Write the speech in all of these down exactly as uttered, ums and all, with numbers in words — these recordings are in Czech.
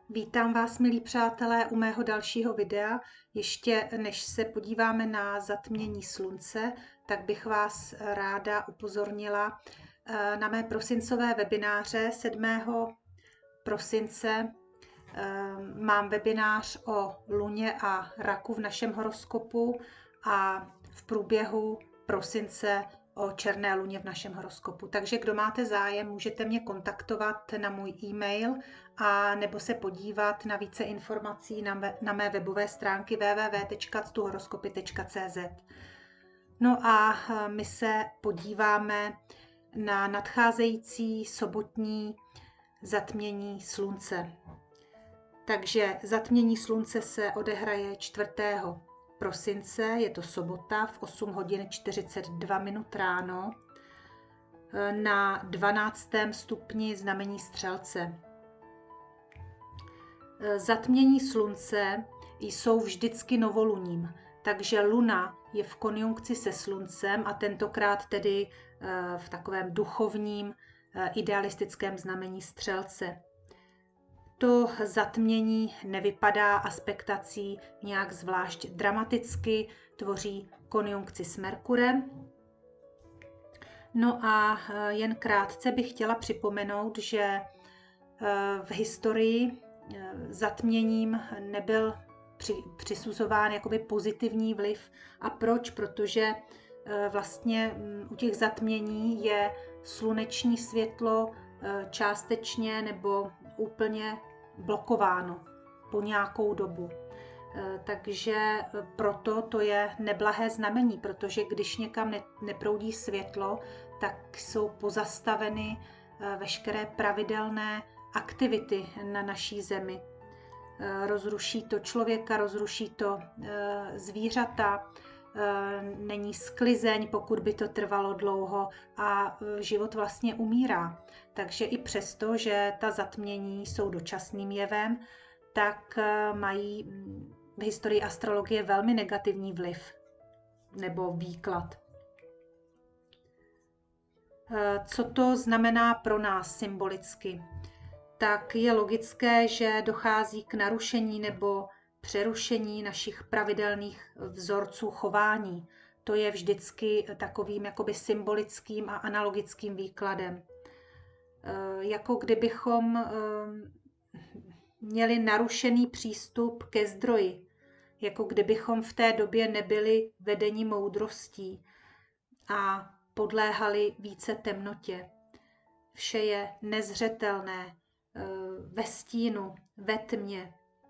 Vítám vás, milí přátelé, u mého dalšího videa. Ještě než se podíváme na zatmění slunce, tak bych vás ráda upozornila na mé prosincové webináře. sedmého prosince mám webinář o luně a raku v našem horoskopu a v průběhu prosince o černé luně v našem horoskopu. Takže kdo máte zájem, můžete mě kontaktovat na můj e-mail a nebo se podívat na více informací na, me, na mé webové stránky w w w tečka ctuhoroskopy tečka c z. No a my se podíváme na nadcházející sobotní zatmění slunce. Takže zatmění slunce se odehraje čtvrtého prosince, je to sobota v osm hodin čtyřicet dva minut ráno na dvanáctém stupni znamení Střelce. Zatmění slunce jsou vždycky novoluním, takže luna je v konjunkci se sluncem a tentokrát tedy v takovém duchovním idealistickém znamení Střelce. To zatmění nevypadá aspektací nějak zvlášť dramaticky, tvoří konjunkci s Merkurem. No a jen krátce bych chtěla připomenout, že v historii zatměním nebyl přisuzován jakoby pozitivní vliv. A proč? Protože vlastně u těch zatmění je sluneční světlo částečně nebo úplně blokováno po nějakou dobu. Takže proto to je neblahé znamení, protože když někam neproudí světlo, tak jsou pozastaveny veškeré pravidelné aktivity na naší zemi. Rozruší to člověka, rozruší to zvířata, není sklizeň, pokud by to trvalo dlouho a život vlastně umírá. Takže i přesto, že ta zatmění jsou dočasným jevem, tak mají v historii astrologie velmi negativní vliv nebo výklad. Co to znamená pro nás symbolicky? Tak je logické, že dochází k narušení nebo přerušení našich pravidelných vzorců chování. To je vždycky takovým jakoby symbolickým a analogickým výkladem. Jako kdybychom měli narušený přístup ke zdroji, jako kdybychom v té době nebyli vedeni moudrostí a podléhali více temnotě. Vše je nezřetelné, ve stínu, ve tmě.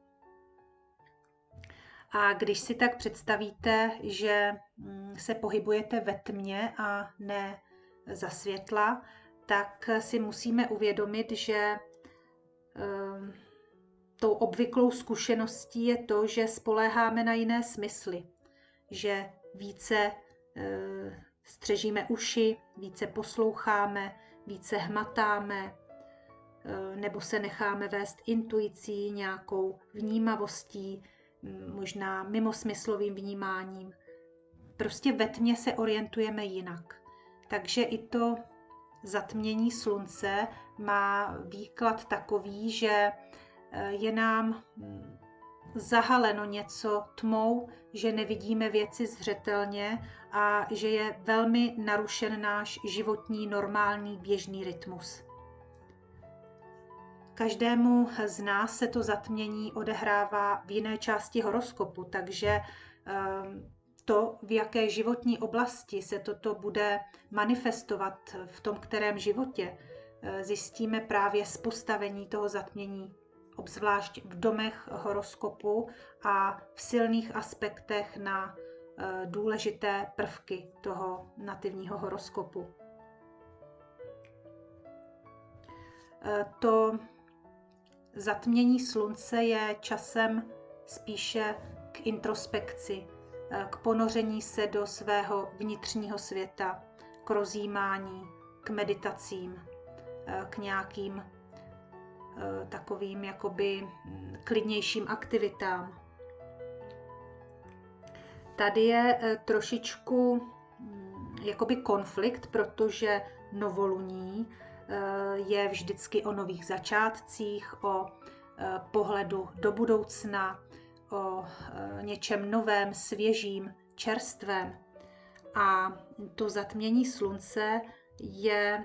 A když si tak představíte, že se pohybujete ve tmě a ne za světla, tak si musíme uvědomit, že tou obvyklou zkušeností je to, že spoléháme na jiné smysly, že více střežíme uši, více posloucháme, více hmatáme, nebo se necháme vést intuicí, nějakou vnímavostí, možná mimosmyslovým vnímáním. Prostě ve tmě se orientujeme jinak. Takže i to zatmění slunce má výklad takový, že je nám zahaleno něco tmou, že nevidíme věci zřetelně a že je velmi narušen náš životní normální běžný rytmus. Každému z nás se to zatmění odehrává v jiné části horoskopu, takže to, v jaké životní oblasti se toto bude manifestovat v tom kterém životě, zjistíme právě z postavení toho zatmění, obzvlášť v domech horoskopu a v silných aspektech na důležité prvky toho nativního horoskopu. To zatmění slunce je časem spíše k introspekci, k ponoření se do svého vnitřního světa, k rozjímání, k meditacím, k nějakým takovým jakoby klidnějším aktivitám. Tady je trošičku jakoby konflikt, protože novoluní je vždycky o nových začátcích, o pohledu do budoucna, o něčem novém, svěžím, čerstvém. A to zatmění slunce je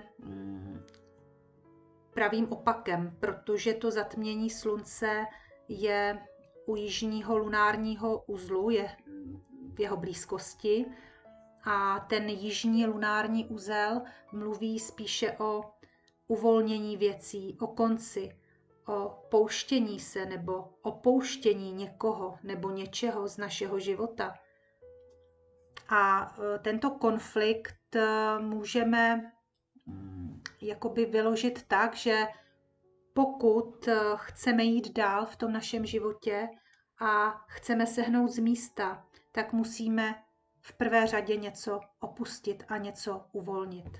pravým opakem, protože to zatmění slunce je u jižního lunárního uzlu, je v jeho blízkosti. A ten jižní lunární uzel mluví spíše o uvolnění věcí, o konci, o pouštění se nebo opouštění někoho nebo něčeho z našeho života. A tento konflikt můžeme jakoby vyložit tak, že pokud chceme jít dál v tom našem životě a chceme sehnout z místa, tak musíme v prvé řadě něco opustit a něco uvolnit.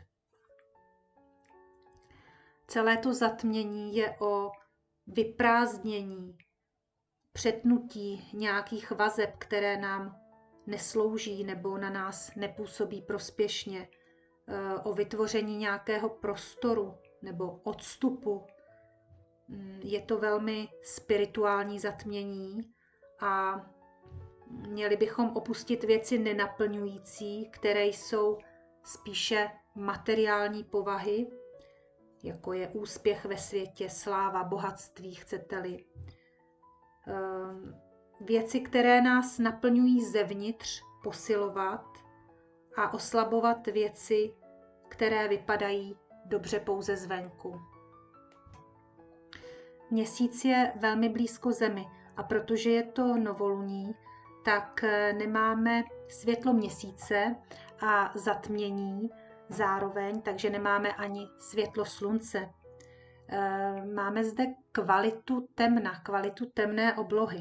Celé to zatmění je o vyprázdnění, přetnutí nějakých vazeb, které nám neslouží nebo na nás nepůsobí prospěšně, o vytvoření nějakého prostoru nebo odstupu. Je to velmi spirituální zatmění a měli bychom opustit věci nenaplňující, které jsou spíše materiální povahy, jako je úspěch ve světě, sláva, bohatství, chcete-li. Věci, které nás naplňují zevnitř, posilovat a oslabovat věci, které vypadají dobře pouze zvenku. Měsíc je velmi blízko Zemi a protože je to novoluní, tak nemáme světlo měsíce a zatmění zároveň, takže nemáme ani světlo slunce. Máme zde kvalitu temna, kvalitu temné oblohy.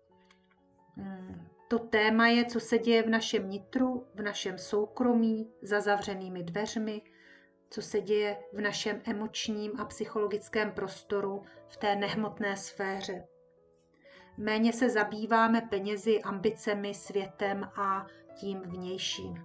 To téma je, co se děje v našem nitru, v našem soukromí, za zavřenými dveřmi, co se děje v našem emočním a psychologickém prostoru, v té nehmotné sféře. Méně se zabýváme penězi, ambicemi, světem a tím vnějším.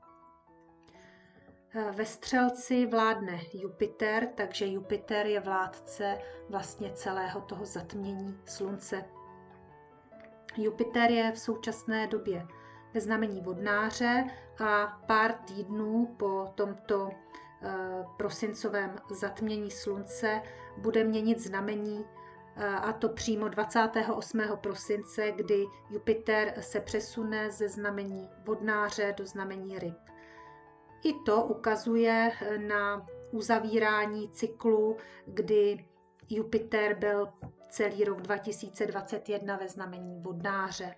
Ve Střelci vládne Jupiter, takže Jupiter je vládce vlastně celého toho zatmění slunce. Jupiter je v současné době ve znamení vodnáře a pár týdnů po tomto prosincovém zatmění slunce bude měnit znamení, a to přímo dvacátého osmého prosince, kdy Jupiter se přesune ze znamení vodnáře do znamení ryb. I to ukazuje na uzavírání cyklu, kdy Jupiter byl celý rok dva tisíce dvacet jedna ve znamení vodnáře.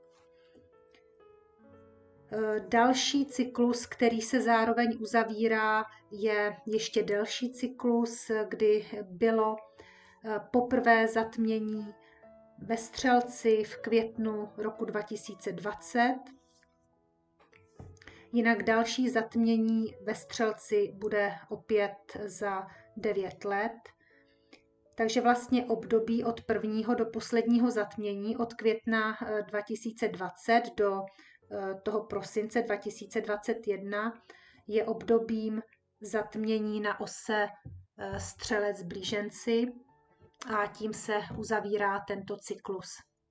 Další cyklus, který se zároveň uzavírá, je ještě delší cyklus, kdy bylo poprvé zatmění ve Střelci v květnu roku dva tisíce dvacet. Jinak další zatmění ve Střelci bude opět za devět let. Takže vlastně období od prvního do posledního zatmění, od května dva tisíce dvacet do toho prosince dva tisíce dvacet jedna, je obdobím zatmění na ose Střelec blíženci a tím se uzavírá tento cyklus.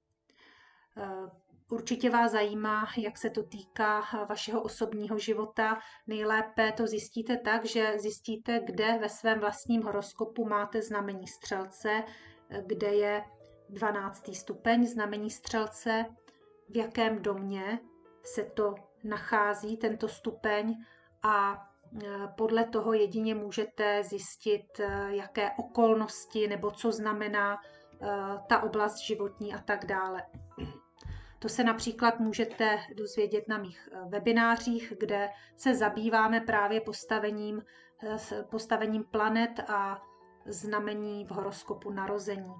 Určitě vás zajímá, jak se to týká vašeho osobního života. Nejlépe to zjistíte tak, že zjistíte, kde ve svém vlastním horoskopu máte znamení Střelce, kde je dvanáctý stupeň znamení Střelce, v jakém domě se to nachází, tento stupeň, a podle toho jedině můžete zjistit, jaké okolnosti nebo co znamená ta oblast životní a tak dále. To se například můžete dozvědět na mých webinářích, kde se zabýváme právě postavením, postavením planet a znamení v horoskopu narození.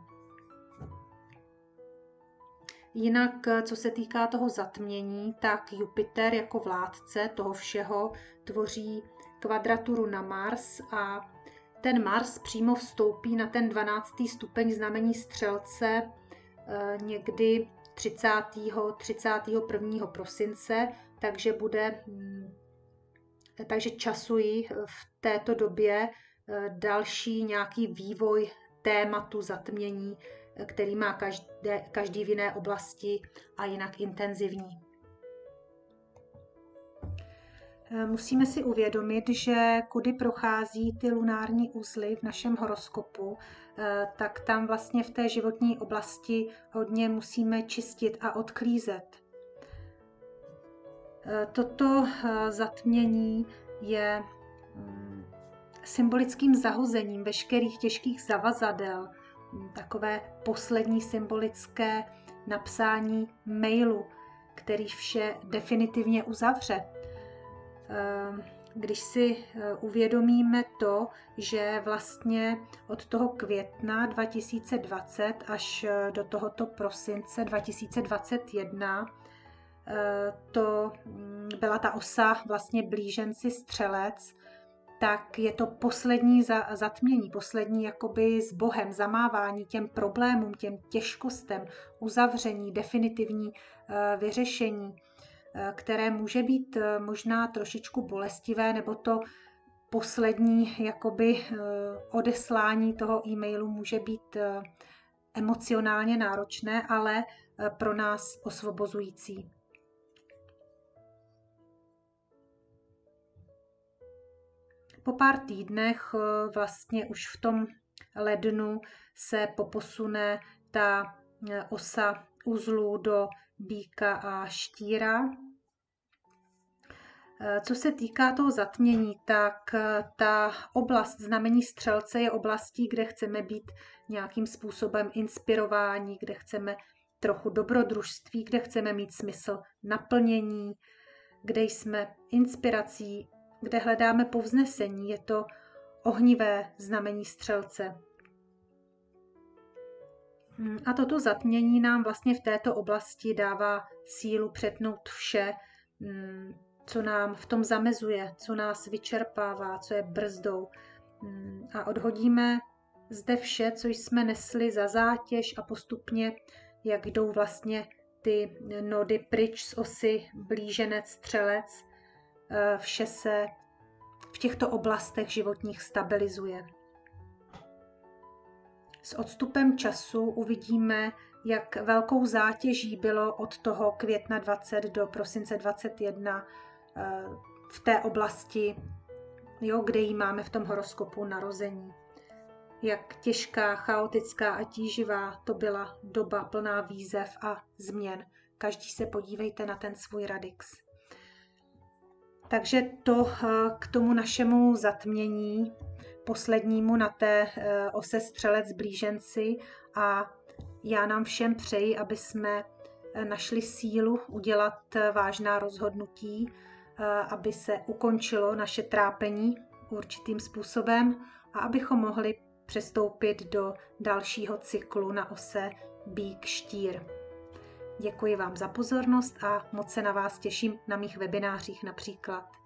Jinak, co se týká toho zatmění, tak Jupiter jako vládce toho všeho tvoří kvadraturu na Mars a ten Mars přímo vstoupí na ten dvanáctý stupeň znamení Střelce někdy třicátého třicátého prvního prosince, takže bude, takže časují v této době další nějaký vývoj tématu zatmění, který má každé, každý v jiné oblasti a jinak intenzivní. Musíme si uvědomit, že kudy prochází ty lunární uzly v našem horoskopu, tak tam vlastně v té životní oblasti hodně musíme čistit a odklízet. Toto zatmění je symbolickým zahozením veškerých těžkých zavazadel, takové poslední symbolické napsání mailu, který vše definitivně uzavře. Když si uvědomíme to, že vlastně od toho května dva tisíce dvacet až do tohoto prosince dva tisíce dvacet jedna to byla ta osa vlastně blíženci střelec, tak je to poslední zatmění, poslední jakoby s Bohem, zamávání těm problémům, těm těžkostem, uzavření, definitivní vyřešení, které může být možná trošičku bolestivé, nebo to poslední jakoby odeslání toho e-mailu může být emocionálně náročné, ale pro nás osvobozující. Po pár týdnech, vlastně už v tom lednu, se poposune ta osa uzlů do býka a štíra. Co se týká toho zatmění, tak ta oblast znamení střelce je oblastí, kde chceme být nějakým způsobem inspirováni, kde chceme trochu dobrodružství, kde chceme mít smysl naplnění, kde jsme inspirací, kde hledáme povznesení. Je to ohnivé znamení střelce. A toto zatmění nám vlastně v této oblasti dává sílu přetnout vše, co nám v tom zamezuje, co nás vyčerpává, co je brzdou. A odhodíme zde vše, co jsme nesli za zátěž, a postupně, jak jdou vlastně ty nody pryč z osy blíženec střelec, vše se v těchto oblastech životních stabilizuje. S odstupem času uvidíme, jak velkou zátěží bylo od toho května dvacet do prosince dvacet jedna v té oblasti, jo, kde ji máme v tom horoskopu narození. Jak těžká, chaotická a tíživá to byla doba plná výzev a změn. Každý se podívejte na ten svůj radix. Takže to k tomu našemu zatmění, poslednímu na té ose střelec blíženci, a já nám všem přeji, aby jsme našli sílu udělat vážná rozhodnutí, aby se ukončilo naše trápení určitým způsobem a abychom mohli přestoupit do dalšího cyklu na ose býk štír. Děkuji vám za pozornost a moc se na vás těším na mých webinářích například.